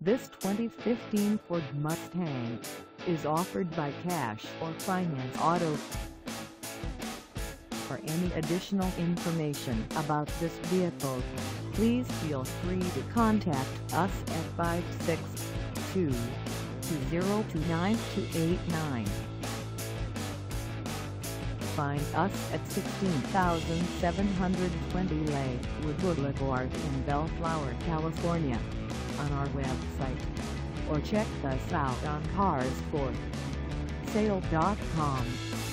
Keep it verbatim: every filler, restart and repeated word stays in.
This twenty fifteen Ford Mustang is offered by Cash or Finance Auto. For any additional information about this vehicle, please feel free to contact us at five six two, two zero two, nine two eight nine. Find us at sixteen thousand seven hundred twenty Lakewood Boulevard in Bellflower, California, on our website, or check us out on cars for sale dot com.